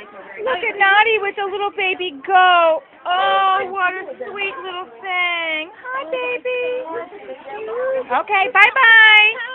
Look at Nadia with the little baby goat. Oh, what a sweet little thing. Hi, baby. Okay, bye-bye.